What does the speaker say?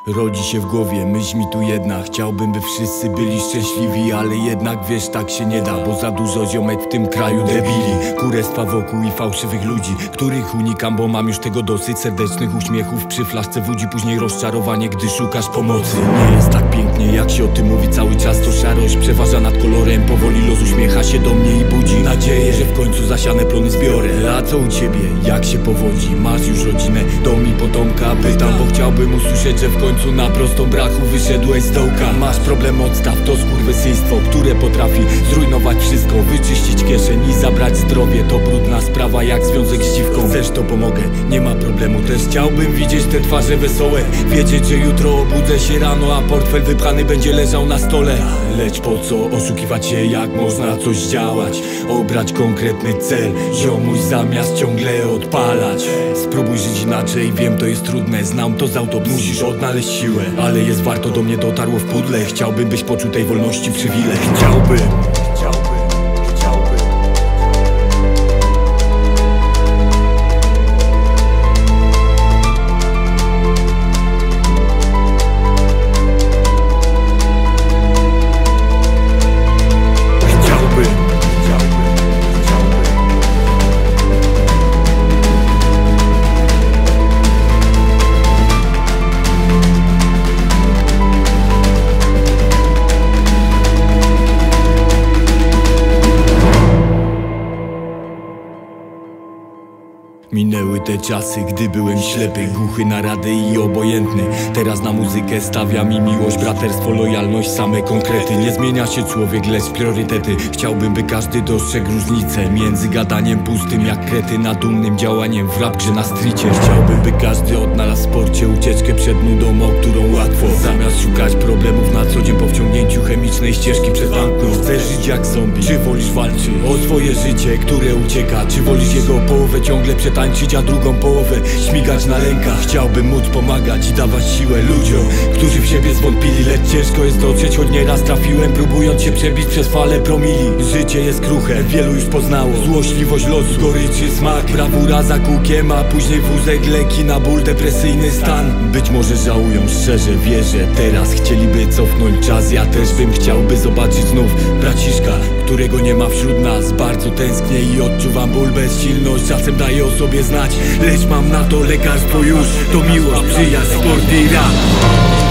Rodzi się w głowie myśl mi tu jedna. Chciałbym, by wszyscy byli szczęśliwi, ale jednak wiesz, tak się nie da, bo za dużo ziomek w tym kraju debili. Kurestwa wokół i fałszywych ludzi, których unikam, bo mam już tego dosyć. Serdecznych uśmiechów przy flaszce wódzi, później rozczarowanie, gdy szukasz pomocy. Nie jest tak pięknie, jak się o tym mówi cały czas. To szarość przeważa nad kolorem, powoli los uśmiecha się do mnie i budzi nadzieję, że w końcu zasiane plony zbiorę. A co u ciebie? Jak się powodzi? Masz już rodzinę, dom i potomka? Pytam, bo chciałbym usłyszeć, że w końcu na prostą brachu wyszedłeś z dołka. Masz problem, odstaw to skurwysyństwo, które potrafi zrujnować wszystko, wyczyścić kieszeń i zabrać zdrowie. To brudna sprawa jak związek z dziwką. Chcesz, to pomogę, nie ma problemu. Też chciałbym widzieć te twarze wesołe, wiedzieć, że jutro obudzę się rano, a portfel wypchany będzie leżał na stole. Lecz po co oszukiwać się, jak można coś działać? Obrać konkretny cel, ziomuś, zamiast ciągle odpalać. Spróbuj żyć inaczej, wiem, to jest trudne, znam to z autobusu. Musisz odnaleźć siłę, ale jest warto, do mnie dotarło w pudle. Chciałbym, byś poczuł tej wolności przywilej. Chciałbym. Minęły te czasy, gdy byłem ślepy, głuchy na radę i obojętny. Teraz na muzykę stawia mi miłość, braterstwo, lojalność, same konkrety. Nie zmienia się człowiek, lecz priorytety. Chciałbym, by każdy dostrzegł różnicę między gadaniem pustym jak kretyn, a dumnym działaniem w rap grze na stricie. Chciałbym, by każdy odnalazł w sporcie ucieczkę przed nudą, o którą łatwo. Zamiast szukać problemów na co dzień po wciągnięciu chemicznej ścieżki przez banknot. Chcesz żyć jak zombie, czy wolisz walczyć o swoje życie, które ucieka? Czy wolisz jego połowę ciągle przetańczyć, a drugą połowę śmigać na rękach? Chciałbym móc pomagać i dawać siłę ludziom, którzy w siebie zwątpili, lecz ciężko jest dotrzeć, choć nieraz trafiłem, próbując się przebić przez falę promili. Życie jest kruche, wielu już poznało złośliwość losu, goryczy smak, brawura za kółkiem, a później wózek, leki na ból, depresyjny stan. Być może żałują, szczerze wierzę, teraz chcieliby cofnąć czas. Ja też bym chciał, by zobaczyć znów braciszka, którego nie ma wśród nas. Bardzo tęsknię i odczuwam ból, bezsilność, czasem daję o sobie znać, lecz mam na to lekarstwo już. To miłość, przyjaźń, sport i rap.